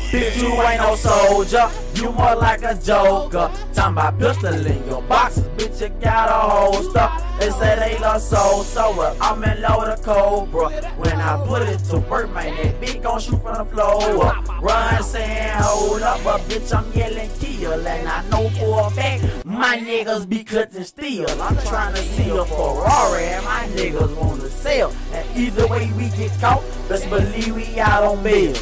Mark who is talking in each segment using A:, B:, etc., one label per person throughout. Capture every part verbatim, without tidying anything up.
A: Bitch, you ain't no soldier, you more like a joker. Talking about pistol in your boxes, bitch, you got a holster. They say they love soul, so well, I'm in love with a cobra. When I put it to work, man, that bitch gon' shoot from the floor. Run saying hold up, but bitch, I'm yelling kill. And I know for a fact, my niggas be clutching steel. I'm trying to see a Ferrari, and my niggas wanna sell. And either way we get caught, best believe we out on bail.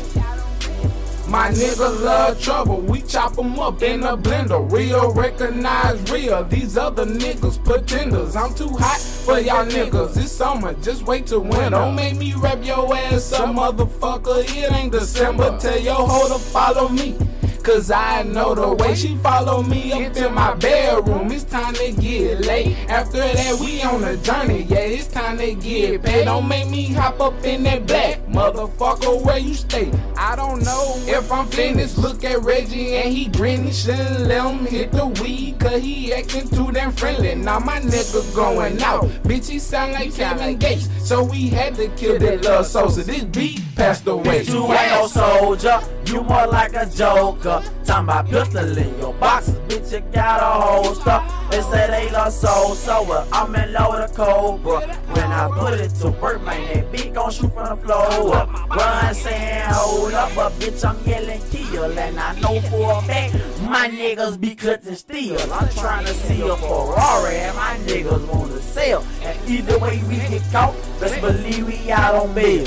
B: My niggas love trouble, we chop them up in a blender. Real recognize real, these other niggas pretenders. I'm too hot for y'all niggas, it's summer, just wait till winter. Don't make me rap your ass up, motherfucker, it ain't December. Tell your hoe to follow me, cause I know the way she follow me up in my bedroom. It's time to get late. After that, we on a journey. Yeah, it's time to get paid. Don't make me hop up in that black motherfucker where you stay. I don't know if I'm finished. Look at Reggie and he grinning. Shouldn't let him hit the weed, cause he acting too damn friendly. Now my nigga going out. Bitch, he sound like Kevin Gates, so we had to kill that love Sosa. This beat passed away.
A: Bitch, you ain't no soldier, you more like a joker. Talking about pistol in your boxes, bitch, you got a holster. They say they love soul, so well, I'm in love with a cobra. When I put it to work, man, that beat gon' shoot from the floor. Run saying hold up, but bitch, I'm yelling kill. And I know for a fact, my niggas be clutching steel. I'm trying to see a Ferrari, and my niggas wanna sell. And either way we get caught, best believe we out on bail.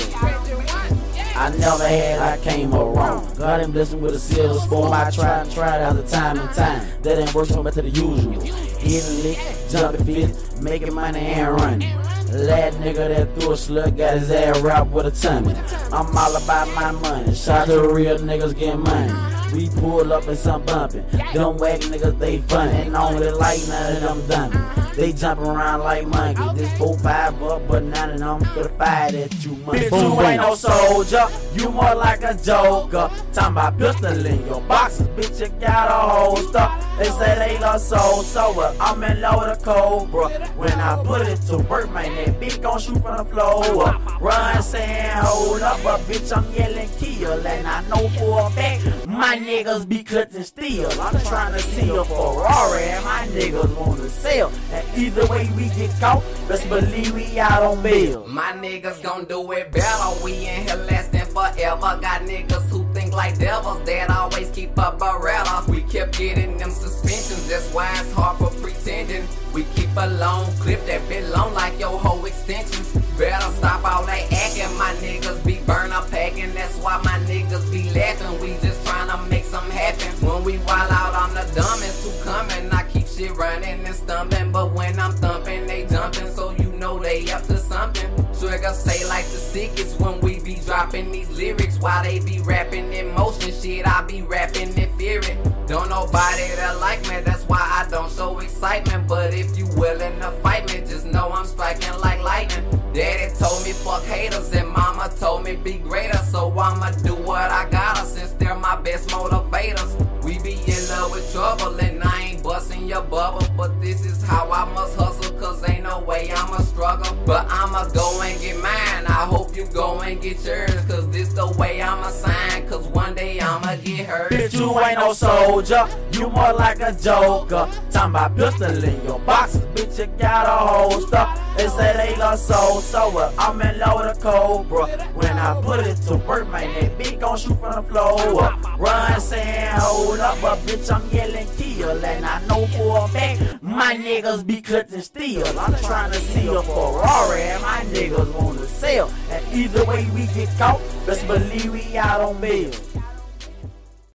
A: I never had, I came around. God ain't blessed me with a silver spoon. I tried and tried out the time and time. That ain't work, so back to the usual. Hitting lick, jumping fit, making money and running. Lad nigga that threw a slug got his ass wrapped with a tummy. I'm all about my money. Shout to the real niggas get money. We pull up and some bumping. Them whack niggas they funny. And only like none of them dummies. They jump around like monkeys. This four five up, but none of them could fire at you, money. Bitch, you ain't no soldier, you more like a joker. Talking about pistol in your boxes, bitch, you got a holster. They say they love soul, so well, I'm in love with a cobra. When I put it to work, man, that bitch gon' shoot from the floor. Run saying hold up, but bitch, I'm yelling kill. And I know for a fact, my niggas be clutching steel. I'm trying to see a Ferrari, and my niggas wanna sell. And either way we get caught, best believe we out on bail.
C: My niggas gon' do it better, we in here lasting forever. Got niggas who think like devils, that always keep a Beretta. We kept getting them suspensions, that's why it's hard for pretending. We keep a long clip that been long like your whole extensions. Better stop all that acting, my niggas be burn up packing. That's why my niggas be laughing, we just tryna make something happen. When we wild out, I'm the dumbest who coming. I keep shit running and stumbling, but when I'm thumping, they jumping, so you know they up to something. Trigger say like the sickest when we be dropping these lyrics, while they be rapping in motion shit, I be rapping in fearing. Don't nobody that like me, that's why I don't show excitement. But if you willing to fight me, just know I'm striking like lightning. Daddy told me fuck haters, and mama told me be greater, so I'ma do what I gotta since they're my best motivators. We be in love with trouble, and I ain't busting your bubble, but this is how I must hustle, cause ain't no way I'ma struggle. But I'ma go and get mine, I hope you go and get yours, cause this the way I'ma sign, cause one day I'ma get hurt.
A: Bitch, you ain't no soldier, you more like a joker. Talking about pistol in your boxes, bitch, you got a holster. They say they love soul, so well, I'm in love with a cobra. When I put it to work, man, that bitch gon' shoot from the floor. Run saying hold up, but bitch, I'm yelling kill. And I know for a fact, my niggas be clutching steel. I'm trying to see a Ferrari, and my niggas wanna sell. And either way we get caught, best believe we out on bail.